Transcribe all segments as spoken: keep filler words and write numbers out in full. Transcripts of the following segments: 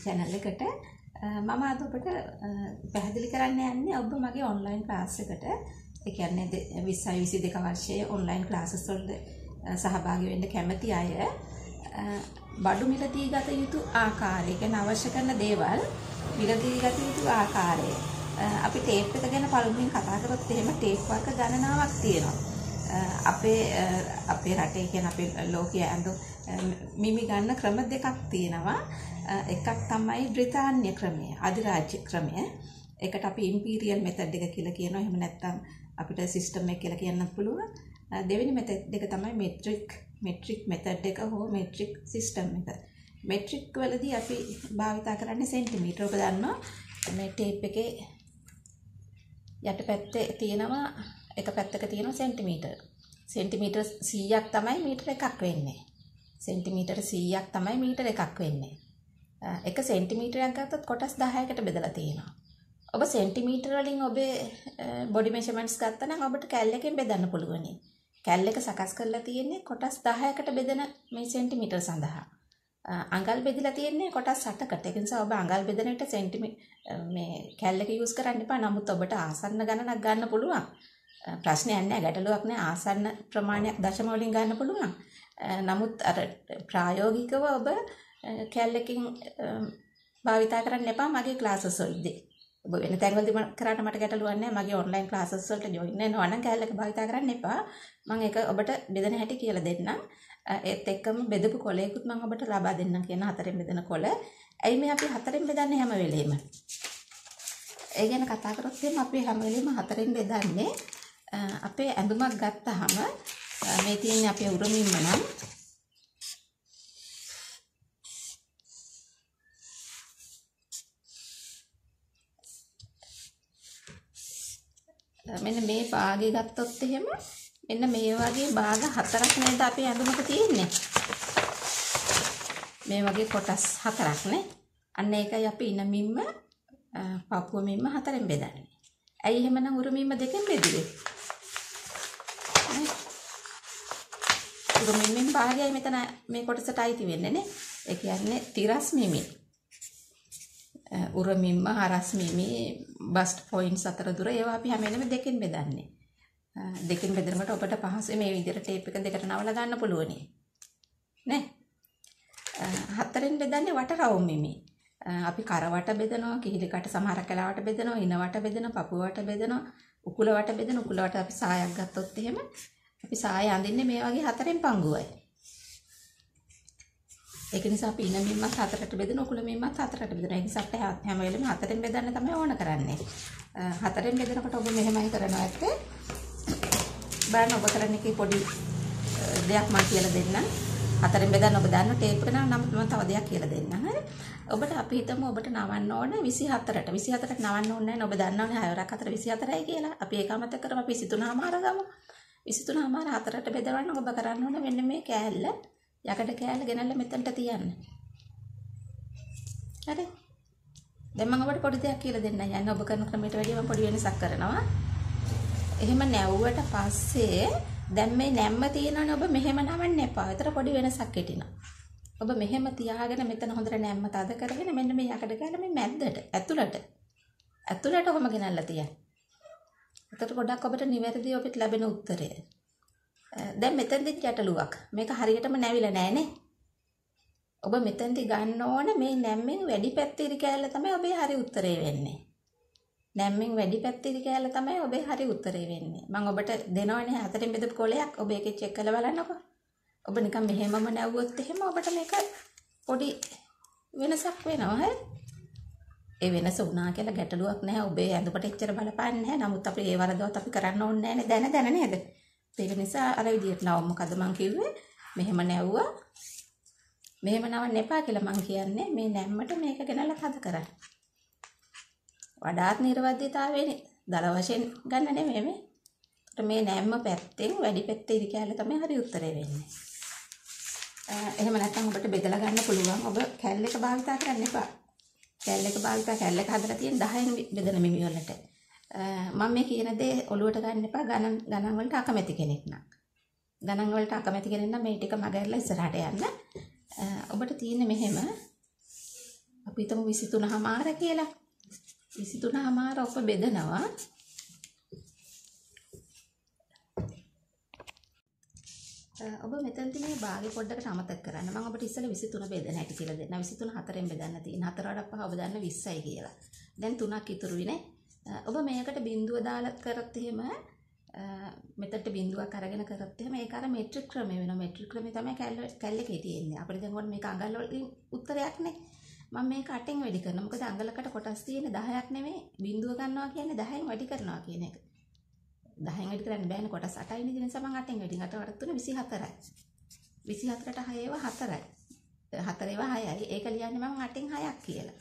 channel එකට මම අද ඔබට පැහැදිලි කරන්න යන්නේ ඔබ මගේ online class එකට ඒ කියන්නේ විස්සයි විසිදෙක වර්ෂයේ online classes වලට සහභාගී වෙන්න කැමති අය බඩු මිලදී ගත යුතු ආකාරය කියන්නේ අවශ්‍ය කරන දේවල් මිලදී ගත යුතු ආකාරය අපි ටේප් එක ගැන පළමුවෙන් කතා කරොත් එහෙම ටේප් වර්ග ගණනාවක් තියෙනවා අපේ අපේ රටේ කියන අපේ ලෝකයේ අඳු මිමි ගන්න ක්‍රම දෙකක් තියෙනවා එකක් තමයි බ්‍රිතාන්‍ය ක්‍රමය අධිරාජ්‍ය ක්‍රමය ඒකට අපි ඉම්පීරියල් මෙතඩ් එක කියලා කියනවා එහෙම නැත්නම් අපිට සිස්ටම් එක කියලා කියන්නත් පුළුවන් දෙවෙනි මෙතඩ් එක තමයි මෙට්‍රික් මෙට්‍රික් මෙතඩ් එක හෝ මෙට්‍රික් සිස්ටම් එක මෙට්‍රික් වලදී අපි භාවිතා කරන්නේ සෙන්ටිමීටර ඔබ දන්නවා මේ ටේප් එකේ යටපැත්තේ තියෙනවා එක පැත්තක තියෙනවා සෙන්ටිමීටර සෙන්ටිමීටර සීයක් තමයි මීටර එකක් වෙන්නේ සෙන්ටිමීටර සීයක් තමයි මීටර එකක් වෙන්නේ එක සෙන්ටිමීටරයක් ගත්තොත් කොටස් දහයකට බෙදලා තියෙනවා ඔබ සෙන්ටිමීටර වලින් ඔබේ බොඩි මෙෂර්මන්ට්ස් ගත්තා නම් ඔබට කැල් එකෙන් බෙදන්න පුළුවන්. කැල් එක සකස් කරලා තියෙන්නේ කොටස් දහයකට බෙදෙන මේ සෙන්ටිමීටර සඳහා. අඟල් බෙදලා තියෙන්නේ කොටස් අටකට. ඒ නිසා ඔබ අඟල් බෙදන විට සෙන්ටිමීටර මේ කැල් එක යූස් කරන්න එපා. නමුත් ඔබට ආසන්න ගණනක් ගන්න පුළුවන්. ප්‍රශ්නයක් නැහැ, ගැටලුවක් නැහැ. ආසන්න ප්‍රමාණයක් දශම වලින් ගන්න පුළුවන්. නමුත් අර ප්‍රායෝගිකව ඔබ කැල් එකකින් භාවිතා කරන්න එපා මගේ ක්ලාසස් වලදී. ඔබ වෙන තැන්වලදී කරාට මට ගැටලුවක් නැහැ. මගේ ඔන්ලයින් ක්ලාසස් වලට ජොයින් වෙනවා නම් කැල් එක භාවිතා කරන්න එපා. මම ඒක ඔබට බෙදෙන හැටි කියලා දෙන්නම්. ඒත් එක්කම බෙදපු කොලයකුත් මම ඔබට ලබා දෙන්නම් කියන හතරෙන් බෙදෙන කොල. ඇයි මේ අපි හතරෙන් බෙදන්නේ හැම වෙලෙම? ඒ ගැන කතා කරොත් එහෙනම් අපි හැම වෙලෙම හතරෙන් බෙදන්නේ. අපේ ඇඳුමක් ගත්තාම මේ තියෙන්නේ අපේ උරුමින්ම නම් මෙන්න මේ භාගය ගත්තොත් එහෙම මෙන්න මේ වගේ භාග හතරක් නේද අපේ ඇඳුමක තියෙන්නේ. මේ වගේ කොටස් හතරක් නේ. අන්න ඒකයි අපි ඉනමින්ම පපුවමින්ම හතරෙන් බෙදන්නේ. ඇයි එහෙමනම් උරුමින්ම දෙකෙන් බෙදුවේ? උරුමින්ම භාගයයි මෙතන මේ කොටසට අයිති වෙන්නේ නේ. ඒ කියන්නේ තිරස් මිමි. උරමින්ම හරස් මිමි බස්ට් පොයින්ට්ස් අතර දුර ඒවා අපි හැම වෙලෙම දෙකෙන් බෙදන්නේ. දෙකෙන් බෙදනකොට ඔබට පහසුවෙන් මේ විදිහට ටේප් එක දෙකට නවලා ගන්න පුළුවනි. නේ? හතරෙන් බෙදන්නේ වට රවුම් මිමි. අපි කර වට බෙදනවා, කිහිලි කට සමහරක් වෙලාවට බෙදනවා, ඉන වට බෙදනවා, පපුව වට බෙදනවා, උකුල වට බෙදනවා. උකුල වට අපි සායක් ගත්තොත් එහෙම අපි සාය අඳින්නේ මේ වගේ හතරෙන් පංගුවයි. ඒක නිසා අපි ඉන මිම්මත් හතරට බෙදන උකුල මිම්මත් හතරට බෙදන. ඒ නිසා අපිට හැම වෙලෙම හතරෙන් බෙදන්න තමයි ඕන කරන්නේ. හතරෙන් බෙදනකොට ඔබ මෙහෙමයි කරනවා ඇත්තේ. බලන්න ඔබ කරන්නේ කී පොඩි දෙයක් මම කියලා දෙන්නම්. හතරෙන් බෙදන්න ඔබ දන්න ටේප් එක නම් මම තව දෙයක් කියලා දෙන්නම්. හරි. ඔබට අපි හිතමු ඔබට නවන්න ඕන විසිහතරට. විසිහතරට නවන්න ඕනේ නැහැ. ඔබ දන්නවනේ හයවරක් හතර විසිහතරයි කියලා. අපි ඒක අමතක කරමු. අපි විසිතුනමාර ගමු. විසිතුනමාර හතරට බෙදවන්න ඔබ කරන්න ඕන මෙන්න මේ කෑල්ල යකඩ කෑල්ල ගෙනල්ලා මෙතනට තියන්න. හරි. දැන් මම ඔබට පොඩි දෙයක් කියලා දෙන්නම්. යන්න ඔබ කරන ක්‍රමයට වැඩිය මම පොඩි වෙනසක් කරනවා. එහෙම නැවුවට පස්සේ දැන් මේ නැම්ම තියෙනවනේ ඔබ මෙහෙම නවන්න එපා. ඒතර පොඩි වෙනසක් හිටිනවා. ඔබ මෙහෙම තියාගෙන මෙතන හොඳට නැම්ම තද කරගෙන මෙන්න මේ යකඩ කෑල්ල මේ මැද්දට ඇතුළට ඇතුළට ඔහම ගෙනල්ලා තියන්න. ඒතර ගොඩක් ඔබට නිවැරදිව ඔබට ලැබෙන උත්තරය. දැන් මෙතනදී ගැටලුවක්. මේක හරියටම නැවිලා නැහනේ. ඔබ මෙතනදී ගන්න ඕන මේ නැම්මෙන් වැඩි පැත්තේ ඉරි කෑල්ල තමයි ඔබේ හරි උත්තරේ වෙන්නේ. නැම්මෙන් වැඩි පැත්තේ ඉරි කෑල්ල තමයි ඔබේ හරි උත්තරේ වෙන්නේ. මම ඔබට දෙනවනේ හතරෙන් බෙදපු කොලයක්. ඔබ ඒකේ චෙක් කරලා බලන්නකෝ. ඔබ නිකන් මෙහෙමම නැවුවොත් එහෙම ඔබට මේක පොඩි වෙනසක් වෙනවා හරි. ඒ වෙනස වුණා කියලා ගැටලුවක් නැහැ. ඔබේ ඇඳුමට එච්චර බලපාන්නේ නැහැ. නමුත් අපි ඒ වරදවත් අපි කරන්න ඕනේ නැහැනේ. දැන දැන නේද? ඒක නිසා අර විදියට නව මොකද මං කිව්වේ මෙහෙම නැවුවා මෙහෙම නවන්න එපා කියලා මං කියන්නේ මේ නැම්මට මේක ගෙනල්ලා තද කරන්න. වඩාත් නිර්වද්‍යතාවයනේ දල වශයෙන් ගන්න නෙමෙයි මේ. මේ නැම්ම පැත්තෙන් වැඩි පැත්තේ ඉරි කෑල්ල තමයි හරි උත්තරේ වෙන්නේ. එහෙම නැත්නම් ඔබට බෙදලා ගන්න පුළුවන්. ඔබ කෑල්ල එක භාවිතා කරන්න එපා. කෑල්ල එක භාවිතා කෑල්ල එක හදලා තියෙන දහයෙන් බෙදෙන මිමි වලට. මම මේ කියන දේ ඔලුවට ගන්න එපා ගණන් ගණන් වලට අකමැති කෙනෙක් නම්. ගණන් වලට අකමැති කෙනෙක් නම් මේ ටික මගහැරලා ඉස්සරහට යන්න. ඔබට තියෙන්නේ මෙහෙම අපි හිතමු විසිතුනමාර කියලා. විසිතුනමාර ඔබ බෙදනවා. ඔබ මෙතනදී මේ භාගය පොඩ්ඩකට අමතක කරන්න. මම ඔබට ඉස්සෙල්ලා විසිතුන බෙදන හැටි කියලා දෙන්න. විසිතුන හතරෙන් බෙදන්න තියෙන. හතර වඩා පහ ඔබ දන්න විස්සයි කියලා. දැන් තුනක් ඉතුරු විනේ. ඔබ මේකට බිඳුව දාලා කරත් එහෙම මෙතනට බිඳුවක් අරගෙන කරත් එහෙම ඒක අර මෙට්‍රික් ක්‍රමය වෙනවා. මෙට්‍රික් ක්‍රමය තමයි කැල්ලකේ තියෙන්නේ. අපිට දැන් ඕන මේක අඟල් වලින් උත්තරයක් නේ. මම මේක අටෙන් වැඩි කරනවා. මොකද අඟලකට කොටස් තියෙන්නේ දහයක් නෙමෙයි. බිඳුව ගන්නවා කියන්නේ දහයෙන් වැඩි කරනවා කියන එක. දහයෙන් වැඩි කරන්න බෑනේ කොටස් අටයි නේ. ඒ නිසා මම අටෙන් වැඩි කරනවා. අට තුන විසිහතරයි. විසිහතරට හය ඒවා හතරයි. හතර ඒවා හයයි. ඒක ලියන්නේ මම අටෙන් හයක් කියලා.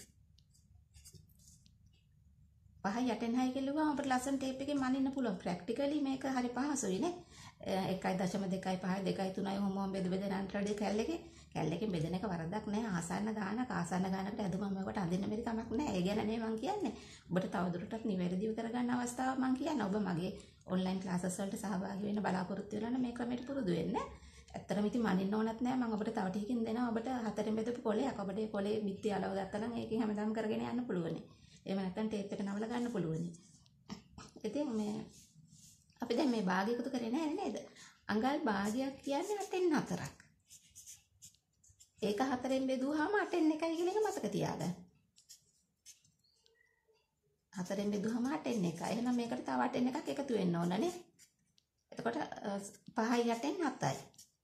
පහයි අටෙන් හය කියලා අපිට ලස්සන ටේප් එකෙන් මනින්න පුළුවන්. ප්‍රැක්ටිකලි මේක හරි පහසුයි නේ. එකයි දශම දෙකයි පහයි දෙකයි තුනයි මොමම බෙද බෙද නන්ටරඩේ කැල්ලකේ කැල්ලකෙන් බෙදෙන එක වරදක් නෑ. ආසන්න ගානක ආසන්න ගානකට ඇදුමම මේකට අඳින්න බැරි කමක් නෑ. ඒ ගැන නේ මම කියන්නේ. ඔබට තවදුරටත් නිවැරදිව කරගන්න අවස්ථාවක් මම කියන්නේ. ඔබ මගේ ඔන්ලයින් ක්ලාසස් වලට සහභාගී වෙන්න බලාපොරොත්තු වෙනවා නම් මේ ක්‍රමයට පුරුදු වෙන්න. ඇත්තටම ඉතින් මනින්න ඕනත් නෑ. මම ඔබට තව ටිකකින් දෙනවා. ඔබට හතරෙන් බෙදපු කොලයක්. ඔබට ඒ කොලේ බිත්ති අලව ගත්තා නම් ඒකෙන් හැමදාම කරගෙන යන්න පුළුවන්. එහෙම නැත්නම් ටේප් එක නවල ගන්න පුළුවන්. ඉතින් මේ අපි දැන් මේ භාගය එකතු කරේ නැහැ නේද? අඟල් භාගයක් කියන්නේ අටෙන් හතරක්. ඒක හතරෙන් බෙදුවාම අටෙන් එකයි කියන එක මතක තියාගන්න. හතරෙන් බෙදුවාම අටෙන් එකයි. එහෙනම් මේකට තව අටෙන් එකක් එකතු වෙන්න ඕන නේ. එතකොට පහයි අටෙන් හතයි.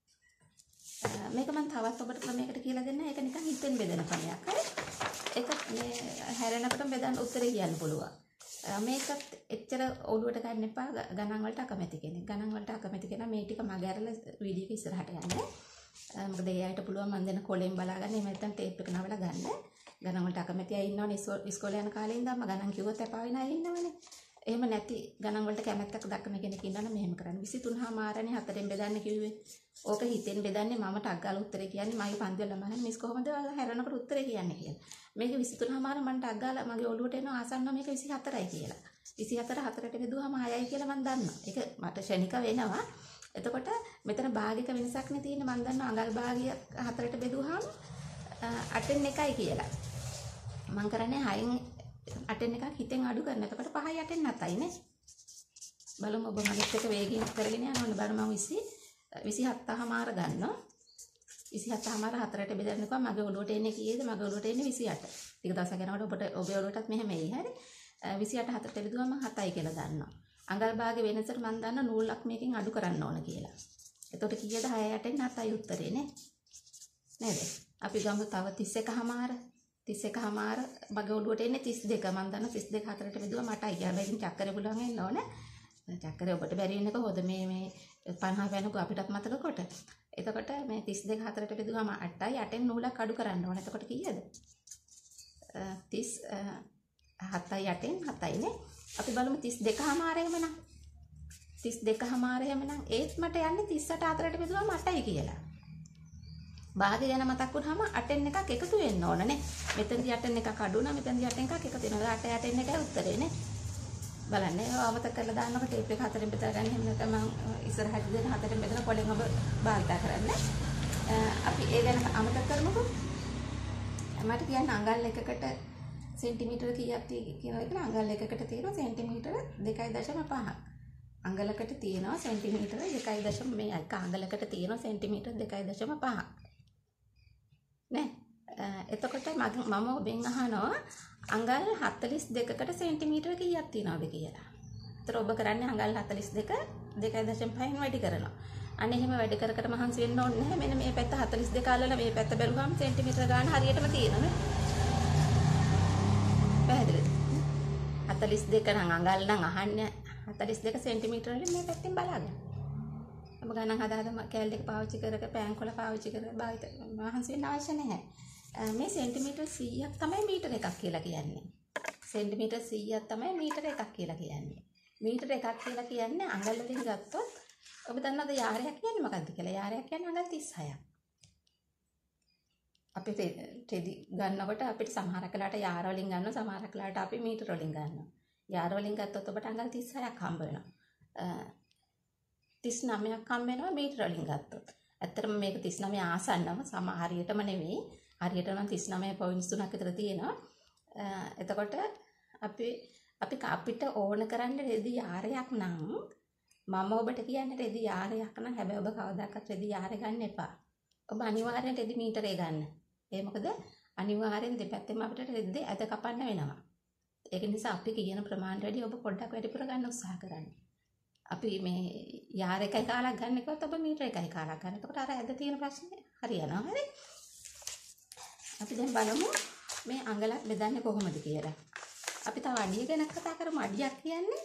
මේක මම තවත් ඔබට ක්‍රමයකට කියලා දෙන්න. ඒක නිකන් හිතෙන් බෙදෙන ක්‍රමයක්. හරි? ඒක මේ හැරෙනකොට බෙදන්න උත්තරේ කියන්න පුළුවන්. මේකත් එච්චර ඔළුවට ගන්න එපා. ගණන් වලට අකමැති කෙනෙක්. ගණන් වලට අකමැති කෙනා මේ ටික මග ඇරලා වීඩියෝ එක ඉස්සරහට යන්න. මොකද ඒ අයට පුළුවන් මම දෙන කොලෙන් බලාගන්න. එහෙම නැත්නම් ටේප් එක නවලා ගන්න. ගණන් වලට අකමැති අය ඉන්නවනේ ඉස්කෝලේ යන කාලේ ඉඳන්ම ගණන් කිව්වොත් එපා වෙන අය ඉන්නවනේ. එහෙම නැති ගණන් වලට කැමැත්තක් දක්වන කෙනෙක් ඉන්නවනම් මෙහෙම කරන්න. විසිතුනමාරනේ හතරෙන් බෙදන්න කිව්වේ. ඕක හිතෙන් බෙදන්නේ මම ටක් ගාලා උත්තරේ කියන්නේ මගේ පන්ති වල ළමයන් මිස් කොහොමද හැරෙනකොට උත්තරේ කියන්නේ කියලා. මේක විසිතුනමාර මම ටක් ගාලා මගේ ඔළුවට එනවා ආසන්න මේක විසිහතරයි කියලා. විසිහතර හතරට බෙදුවාම හයයි කියලා මම දන්නවා. ඒක මට ශනික වෙනවා. එතකොට මෙතන භාගික වෙනසක් නේ තියෙන්නේ. මම දන්නවා අඟල් භාගය හතරට බෙදුවාම අටෙන් එකයි කියලා. මම කරන්නේ හයෙන් අටෙන් එකක් හිතෙන් අඩු කරන. එතකොට පහයි අටෙන් හතයි නේ. බලමු ඔබ මගෙත් එක වේගයෙන් කරගෙන යනවනේ. බලමු මම විසි විසිහතමාර ගන්නවා. විසිහතමාර හතරට බෙදන්නකෝ මගේ ඔළුවට එන්නේ කීයද? මගේ ඔළුවට එන්නේ විසිඅට. ටික දවසක් යනකොට ඔබට ඔබේ ඔළුවටත් මෙහෙම එයි. හරි? විසිඅට හතරට බෙදුවම හතයි කියලා දන්නවා. අඟල් භාගයේ වෙනසට මම දන්නවා නූලක් මේකෙන් අඩු කරන්න ඕන කියලා. එතකොට කීයද? හය අටෙන් හතයි උත්තරේ නේ. නේද? අපි ගමු තව තිස් එකමාර. තිස් එකමාර මගේ ඔළුවට එන්නේ තිස් දෙක. මම දන්නවා තිස් දෙක හතරට බෙදුවම අටයි කියලා. හැබැයි චක්කරේ පුළුවන් වෙන්න ඕනේ. චක්කරේ ඔබට බැරි වෙනක හොද මේ මේ පනහ වෙනකෝ අපිටත් මතක කොට. එතකොට මේ තිස් දෙක හතරට බෙදුවාම අටයි. අටෙන් නූලක් අඩු කරන්න ඕනේ. එතකොට කීයද? තිස් හතයි අටෙන් හතයි නේ. අපි බලමු තිස් දෙකමාර එහෙමනම්. තිස් දෙකමාර එහෙමනම් ඒත් මට යන්නේ තිස් අට හතරට බෙදුවාම අටයි කියලා. භාගය ගැන මතක් වුණාම අටෙන් එකක් එකතු වෙන්න ඕන නේ. මෙතනදී අටෙන් එකක් අඩු වුණා. මෙතනදී අටෙන් එකක් එකතු වෙනවා. අට අටෙන් එකයි උත්තරේ නේ. බලන්න ඒව අමතක කරලා දාන්නකොට ටේප් එක හතරෙන් බෙදා ගන්න. එහෙම නැත්නම් මම ඉස්සරහට දෙන හතරෙන් බෙදලා කොලෙන් ඔබ භාවිත කරන්න. අපි ඒ ගැන අමතක කරමුකෝ. මට කියන්න අඟල් එකකට සෙන්ටිමීටර කීයක් කියනවා කියලා. අඟල් එකකට තියෙනවා සෙන්ටිමීටර දෙකයි දශම පහක්. අඟලකට තියෙනවා සෙන්ටිමීටර දෙකයි දශම මේ එක අඟලකට තියෙනවා සෙන්ටිමීටර දෙකයි දශම පහක්. නේ? එතකොට මම ඔබෙන් අහනවා අඟල් හතළිස් දෙකකට සෙන්ටිමීටර කීයක් තියෙනවද කියලා. ඒතර ඔබ කරන්නේ අඟල් හතළිස් දෙක දෙකයි දශම පහෙන් වැඩි කරනවා. අන්න එහෙම වැඩි කර කර මහන්සි වෙන්න ඕනේ නැහැ. මෙන්න මේ පැත්ත හතළිස් දෙක අල්ලලා මේ පැත්ත බැලුවාම සෙන්ටිමීටර ගාන හරියටම තියෙනවනේ. පැහැදිලිද? හතළිස් දෙක නම් අඟල් නම් අහන්නේ හතළිස් දෙක සෙන්ටිමීටර වලින් මේ පැත්තෙන් බලාගන්න. ඔබ ගණන් හදා හදා කැල් එක පාවිච්චි කරක පෑන් කොළ පාවිච්චි කර භාවිත මහන්සි වෙන්න අවශ්‍ය නැහැ. මේ සෙන්ටිමීටර සීයක් තමයි මීටර එකක් කියලා කියන්නේ. සෙන්ටිමීටර සීයක් තමයි මීටර එකක් කියලා කියන්නේ. මීටර එකක් කියලා කියන්නේ අඟල් වලින් ගත්තොත් ඔබ දන්නවද යාරයක් කියන්නේ මොකක්ද කියලා? යාරයක් කියන්නේ අඟල් තිස් හයක්. අපි තෙදි ගන්නකොට අපිට සමහර කලාට යාර වලින් ගන්නවා, සමහර කලාට අපි මීටර වලින් ගන්නවා. යාර වලින් ගත්තොත් ඔබට අඟල් තිස් හයක් හම්බ වෙනවා. තිස් නවයක් හම්බ වෙනවා මීටර වලින් ගත්තොත්. ඇත්තටම මේක තිස් නවය ආසන්නම සම හරියටම නෙවෙයි. හරියට නම් තිස් නවය පොයින්ට් තුනක් විතර තියෙනවා. එතකොට අපි අපි අපිට ඕන කරන්න රෙදි යාරයක් නම් මම ඔබට කියන්නේ රෙදි යාරයක් නම් හැබැයි ඔබ කවදාකවත් රෙදි යාරේ ගන්න එපා. ඔබ අනිවාර්යෙන් රෙදි මීටරේ ගන්න. ඒ මොකද අනිවාර්යෙන් දෙපැත්තෙම අපිට රෙද්දේ ඇද කපන්න වෙනවා. ඒක නිසා අපි කියන ප්‍රමාණයට වැඩි ඔබ පොඩ්ඩක් වැඩිපුර ගන්න උත්සාහ කරන්න. අපි මේ යාර එකයි කාලක් ගන්න කිව්වොත් ඔබ මීටර එකයි කාලක් ගන්න. එතකොට අර ඇද තියෙන ප්‍රශ්නේ හරියනවා. හරි. අපි දැන් බලමු මේ අඟලක් බෙදන්නේ කොහොමද කියලා. අපි තව අඩිය ගැන කතා කරමු. අඩියක් කියන්නේ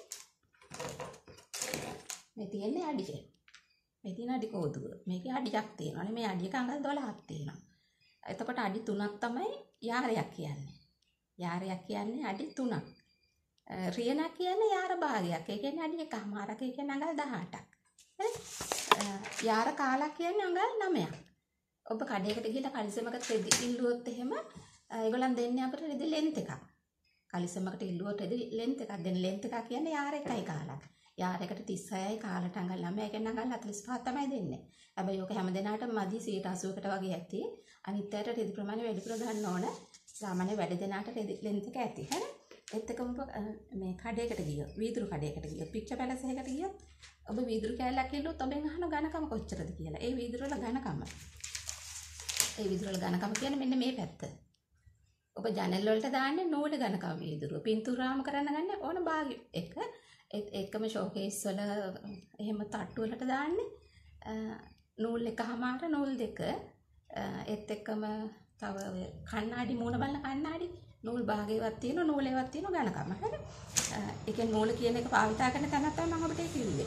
මේ තියෙන්නේ අඩිය. මේ තියෙන අඩි කෝදුව. මේකේ අඩියක් තියෙනවානේ. මේ අඩියක අඟල් දොළහක් තියෙනවා. එතකොට අඩි තුනක් තමයි යාරයක් කියන්නේ. යාරයක් කියන්නේ අඩි තුනක්. රියනක් කියන්නේ යාර භාගයක්. ඒ කියන්නේ අඩි එකමාරක්. ඒ කියන්නේ අඟල් දහඅටක්. හරි? යාර කාලක් කියන්නේ අඟල් නවයක්. ඔබ කඩේකට ගිහලා කලිසමකට රෙදි ඉල්ලුවොත් එහෙම ඒගොල්ලන් දෙන්නේ අපිට රෙදි ලෙන්ත් එකක්. කලිසමකට ඉල්ලුවොත් රෙදි ලෙන්ත් එකක් දෙන්න. ලෙන්ත් එකක් කියන්නේ යාර එකයි කාලක්. යාර එකට තිස් හයයි කාලට අඟල් නවය. ඒ කියන්නේ අඟල් හතළිස් පහක් තමයි දෙන්නේ. හැබැයි ඔක හැම දිනාටම මදි සියයට අසූවකට වගේ ඇති. අනිත් අයට රෙදි ප්‍රමාණය වැඩිපුර ගන්න ඕන. සාමාන්‍ය වැඩ දෙනාට රෙදි ලෙන්ත් එක ඇති. හරි? ඒත් එකම මේ කඩේකට ගියොත් වීදුරු කඩේකට ගියොත් පික්චර් පැලස් එකකට ගියොත් ඔබ වීදුරු කෑල්ලක් ඉල්ලුවොත් ඔබෙන් අහන ඝනකම කොච්චරද කියලා. ඒ වීදුරු වල ඝනකම. ඒ වීදුරු වල ඝනකම කියන්නේ මෙන්න මේ පැත්ත. ඔබ ජනෙල් වලට දාන්නේ නූල ඝනකම වීදුරුව. පින්තූරාම කරන්න ගන්න ඕන භාග එක. ඒත් එකම ෂෝකේස් වල එහෙම තට්ටු වලට දාන්නේ නූල් එකමාර නූල් දෙක. ඒත් එක්කම තව කණ්ණාඩි මූණ බලන කණ්ණාඩි නූල් භාගයවත් තියෙනවා නූලේවත් තියෙනවා ඝනකම. හරි? ඒ කියන්නේ නූල කියන එක භාවිතා කරන තැනක් තමයි මම ඔබට කිව්වේ.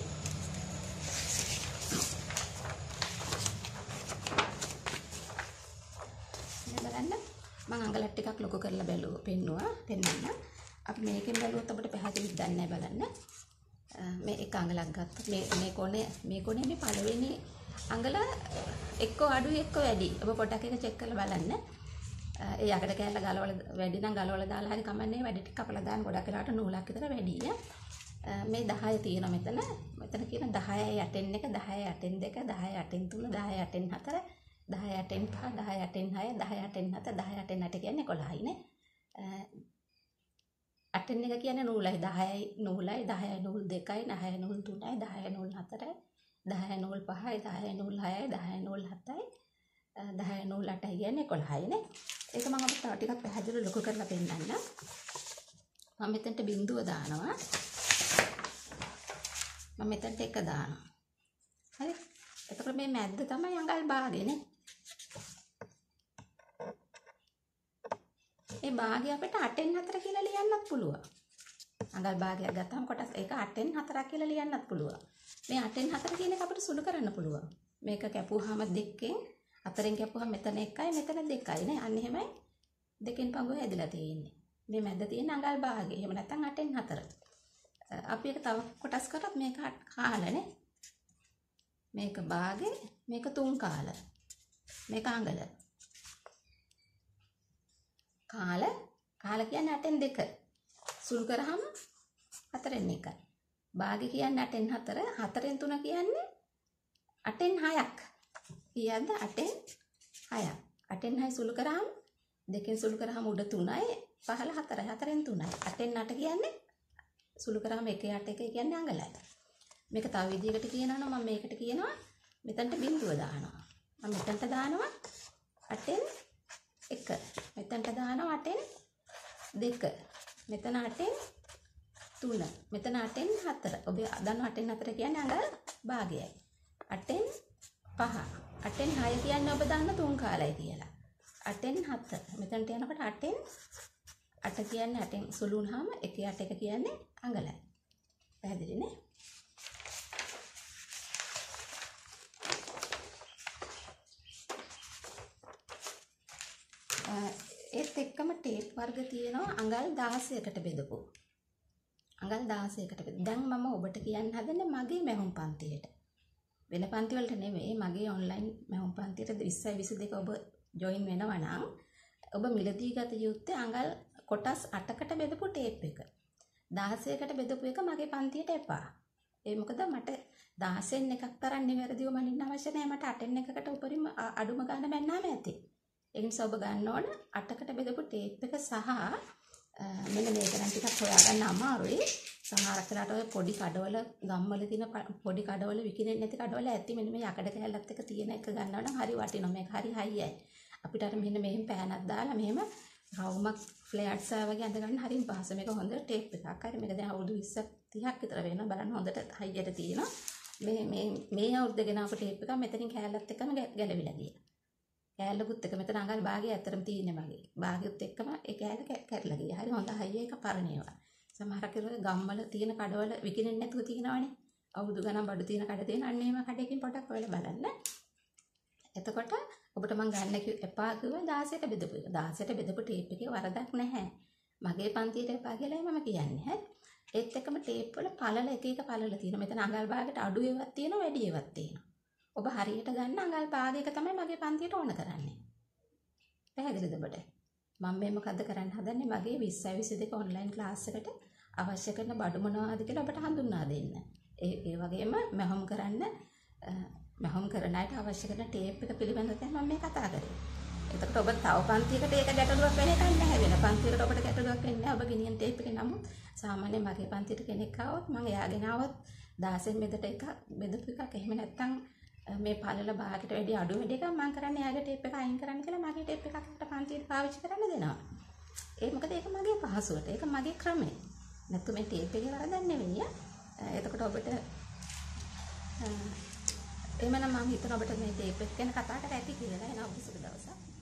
බලන්න මම අඟලක් ටිකක් ලොකු කරලා බැලුවා පෙන්නුවා පෙන්නන්න. අපි මේකෙන් බැලුවොත් අපිට පැහැදිලිව දන්නේ බලන්න. මේ එක අඟලක් ගත්තා. මේ මේ කොනේ මේ කොනේ මේ පළවෙනි අඟල එක්ක අඩුයි එක්ක වැඩි. ඔබ පොඩ්ඩක් එක චෙක් කරලා බලන්න. ඒ යකඩ කෑල්ල ගලවල වැඩි නම් ගලවලා දාලා හරි කමන්නේ වැඩි ටික කපලා දාන්න ගොඩක් වෙලාවට නූලක් විතර වැඩිය. මේ දහය තියෙනවා මෙතන. මෙතන කියන දහයයි අටෙන් එක දහයයි අටෙන් දෙක දහයයි අටෙන් තුන දහයයි අටෙන් හතර දහයයි අටෙන් පහ දහයයි අටෙන් හය දහයයි අටෙන් හත දහයයි අටෙන් අට කියන්නේ එකොළහයි නේ. අටෙන් එක කියන්නේ නූලයි දහයයි නූලයි දහයයි නූල් දෙකයි දහයයි නූල් තුනයි දහයයි නූල් හතරයි දහයයි නූල් පහයි දහයයි නූල් හයයි දහයයි නූල් හතයි දහයයි නූල් අටයි කියන්නේ එකොළහයි නේ. ඒක මම අපිට තව ටිකක් පැහැදිලිව ලොකු කරලා පෙන්නන්න. මම මෙතනට බිඳුව දානවා. මම මෙතනට එක දානවා. හරි? එතකොට මේ මැද්ද තමයි අඟල් භාගය නේ. ඒ භාගය අපිට අටෙන් හතර කියලා ලියන්නත් පුළුවන්. අඟල් භාගයක් ගත්තාම කොටස් ඒක අටෙන් හතරක් කියලා ලියන්නත් පුළුවන්. මේ අටෙන් හතර කියන එක අපිට සුළු කරන්න පුළුවන්. මේක කැපුවාම දෙකෙන් හතරෙන් කැපුවාම මෙතන එකයි මෙතන දෙකයි නේ. අන්න එහෙමයි දෙකෙන් පංගුව හැදිලා තියෙන්නේ. මේ මැද තියෙන අඟල් භාගය. එහෙම නැත්නම් අටෙන් හතර. අපි ඒක තව කොටස් කරත් මේක කාලනේ. මේක භාගේ මේක තුන් කාල. මේක අඟල. කාල කාල කියන්නේ අටෙන් දෙක. සුළු කරාම හතරෙන් එකයි. භාගේ කියන්නේ අටෙන් හතර. හතරෙන් තුන කියන්නේ අටෙන් හයක්. කීයක්ද? අටෙන් හයක්. අටෙන් හය සුළු කරාම දෙකෙන් සුළු කරාම උඩ තුනයි පහළ හතරයි. හතරෙන් තුනයි. අටෙන් අට කියන්නේ සුළු කරාම එකේ අට එක කියන්නේ අඟලයි. මේක තව විදිහකට කියනවා නම් මම මේකට කියනවා මෙතනට බිඳුව දානවා. මම මෙතනට දානවා අටෙන් එක. මෙතනට දානවා අටෙන් දෙක. මෙතන අටෙන් තුන. මෙතන අටෙන් හතර. ඔබ දන්නවා අටෙන් හතර කියන්නේ අඟල් භාගයයි. අටෙන් පහ. අටෙන් හය කියන්නේ ඔබ දන්න තුන් කාලයි කියලා. අටෙන් හතර. මෙතනට යනකොට අටෙන් අට කියන්නේ අටෙන් සුළු වුණාම එකේ අට එක කියන්නේ අඟලයි. පැහැදිලි නේ? ඒත් එක්කම ටේප් වර්ග තියෙනවා අඟල් දහසයකට බෙදපු. අඟල් දහසයකට බෙද. දැන් මම ඔබට කියන්න හදන්නේ මගේ මැහුම් පන්තියට. වෙන පන්ති වලට නෙවෙයි මගේ ඔන්ලයින් මැහුම් පන්තියට විස්සයි විසි දෙක ඔබ ජොයින් වෙනවා නම් ඔබ මිලදී ගත යුත්තේ අඟල් කොටස් අටකට බෙදපු ටේප් එක. දහසයකට බෙදපු එක මගේ පන්තියට එපා. ඒ මොකද මට දහසෙන් එකක් තරම් නිවැරදිව මනින්න අවශ්‍ය නැහැ. මට අටෙන් එකකට උඩරින් අඩුම ගන්න බැන්නාම ඇති. ඒ නිසා ඔබ ගන්න ඕන අටකට බෙදපු ටේප් එක සහ මෙන්න මේක නම් ටිකක් හොයාගන්න අමාරුයි. සමහරක් වෙලාවට ඔය පොඩි කඩවල ගම්වල තියෙන පොඩි කඩවල විකිනෙන්නේ නැති කඩවල ඇති මෙන්න මේ යකඩ කැල්ලත් එක්ක තියෙන එක ගන්නවා නම් හරි වටිනවා. මේක හරි හයියයි. අපිට අර මෙන්න මෙහෙම පෑනක් දාලා මෙහෙම රවුමක් ෆ්ලෑට්ස් ආ වගේ අඳ ගන්න හරිම පහසු. මේක හොඳ ටේප් එකක්. හරි මේක දැන් අවුරුදු විස්සක් තිහක් විතර වෙනවා. බලන්න හොඳට හයියට තියෙනවා. මේ මේ මේ අවුරුද්ද ගෙනාපු ටේප් එක මෙතනින් කැල්ලත් එක්කම ගැලවිලා ගියා. කැල්ලකුත් එක මෙතන අඟල් භාගය ඇතරම තියෙන්නේ මගේ. භාගයත් එක්කම ඒ කැල්ල කැඩලා ගියා. හරි හොඳ හයිය එක පරණ ඒවා. සමහරක් වෙලාවට ගම්වල තියෙන කඩවල විකිනෙන්නේ නැතුව තියෙනවනේ. අවුරුදු ගණන් බඩු තියෙන කඩ තියෙන අන්න එහෙම කඩේකින් පොඩක් ඔයාලා බලන්න. එතකොට ඔබට මම ගන්න එපා කිව්වා දාසයට බෙදපු එක. දාසයට බෙදපු ටේප් එකේ වරදක් නැහැ. මගේ පන්තියට එපා කියලායි මම කියන්නේ. හරි. ඒත් එක්කම ටේප් වල පළල එක එක පළල තියෙනවා. මෙතන අඟල් භාගයට අඩු ඒවාක් තියෙනවා වැඩි ඒවාක් තියෙනවා. ඔබ හරියට ගන්න අඟල් භාගයක තමයි මගේ පන්තියට ඕන කරන්නේ. පැහැදිලිද ඔබට? මම මේ මොකද්ද කරන්න හදන්නේ මගේ විස්සයි විසිදෙක ඔන්ලයින් ක්ලාස් එකට අවශ්‍ය කරන බඩු මොනවද කියලා ඔබට හඳුන්වා දෙන්න. ඒ ඒ වගේම මහම් කරන්න මහම් කරන අයට අවශ්‍ය කරන ටේප් එක පිළිබඳව තමයි මම මේ කතා කරේ. එතකොට ඔබ තව පන්තියකට ඒක ගැටලුවක් වෙන එකක් නැහැ වෙන. පන්තියකට ඔබට ගැටලුවක් වෙන්නේ නැහැ. ඔබ ගෙනියන ටේප් එකේ නමුත් සාමාන්‍යයෙන් මගේ පන්තියට කෙනෙක් ආවොත් මම එයාගෙන ආවොත් දාසෙන් බෙදට එකක් බෙදපු එකක් එහෙම නැත්නම් මේ පළල භාගයට වැඩි අඩු වැඩි එකක් මම කරන්නේ එයාගේ ටේප් එක අයින් කරන්න කියලා මගේ ටේප් එකක් එක්ක පන්තියට පාවිච්චි කරන්න දෙනවා. ඒ මොකද ඒක මගේ පහසුවට. ඒක මගේ ක්‍රමය. නැත්නම් මේ ටේප් එකේ වරදක් නෙවෙයි. එතකොට ඔබට එහෙමනම් මම හිතනවා ඔබට මේ ටේප් එක ගැන කතා කරලා ඇති කියලා. එනවා ඔබ සුබ දවසක්.